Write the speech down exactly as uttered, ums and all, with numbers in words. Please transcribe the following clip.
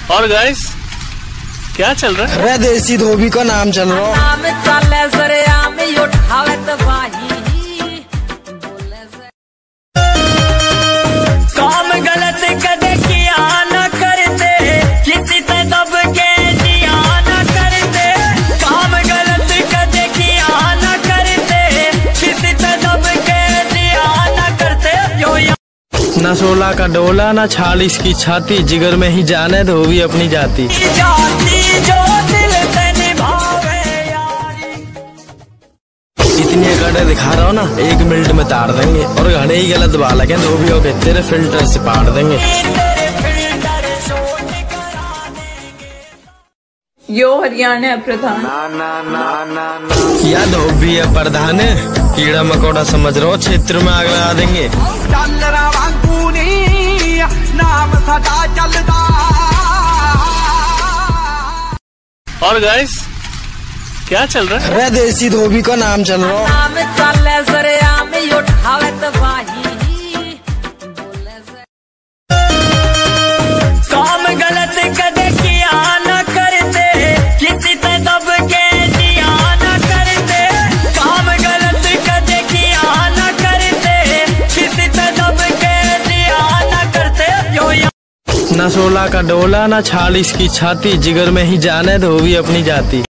और गाइस क्या चल रहा है? अरे देसी धोबी का नाम चल रहा काम गलत कदे किया न करते, किसी से दब के जिया न करते। काम गलत कदे किया न करते, किसी से दब के जिया न करते। यो न सोलह का डोला न छालीस की छाती, जिगर में ही जाने धोबी अपनी जाति। जाती जो दिल से निभावे यारी। इतनी कड़े दिखा रहा हो ना, एक मिनट में तार देंगे। और घड़े ही गलत बालक है धोबियों के, तेरे फिल्टर से पाड़ देंगे। यो हरियाणा है प्रधान। या धोबी है प्रधान, कीड़ा मकोड़ा समझ रहे हो, क्षेत्र में आग लगा देंगे। नाम सदा चलदा। और गाइस क्या चल रहा है? अरे देसी धोबी का नाम चल रहा नाम चले सरे आम उठावे तबाही। काम गलत कदे किया न करते, किसी से दब के जिया न करते। काम गलत कदे किया न करते, किसी से दब के जिया न करते। यो न सोलह का डोला न छालीस की छाती, जिगर में ही जाने धोबी अपनी जाति।